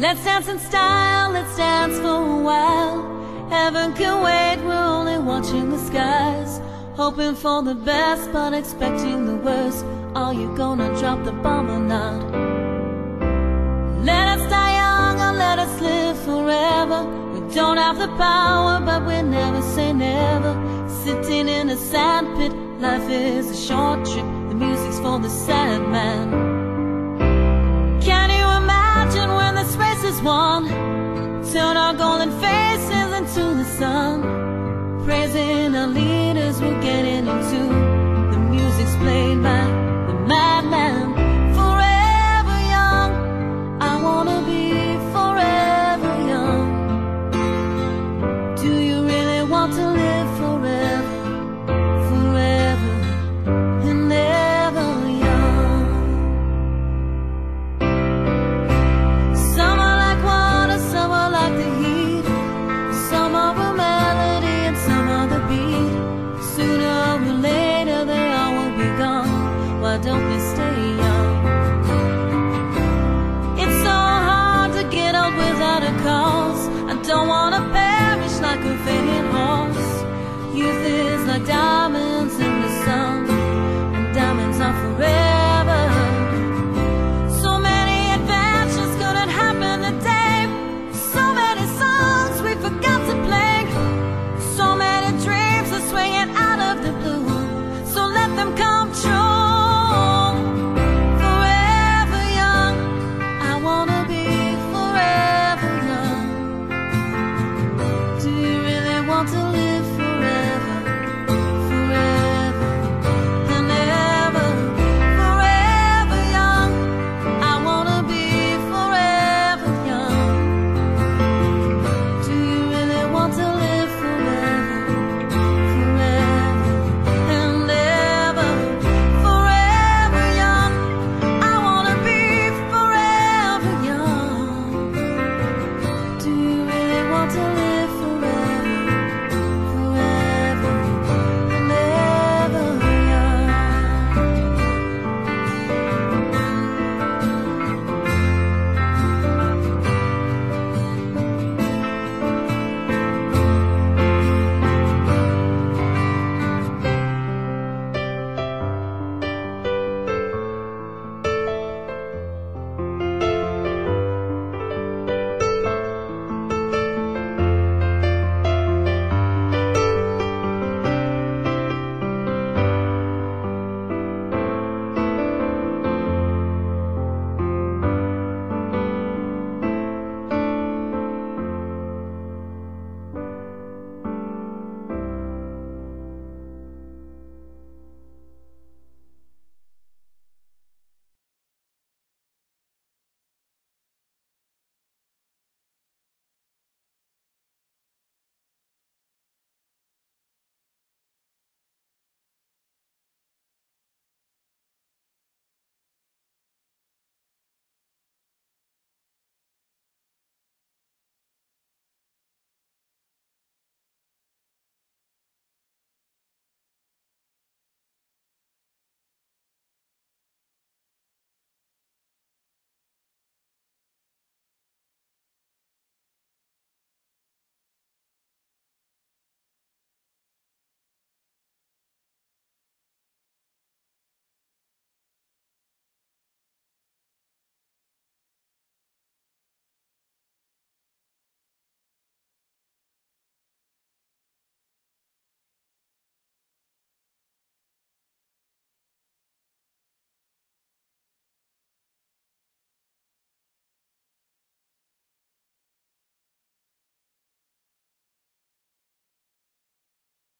Let's dance in style, let's dance for a while. Heaven can wait, we're only watching the skies, hoping for the best but expecting the worst. Are you gonna drop the bomb or not? Let us die young or let us live forever. We don't have the power but we never say never. Sitting in a sandpit, life is a short trip. The music's for the sad man. Can you imagine when this race is won? Turn our golden faces into the sun.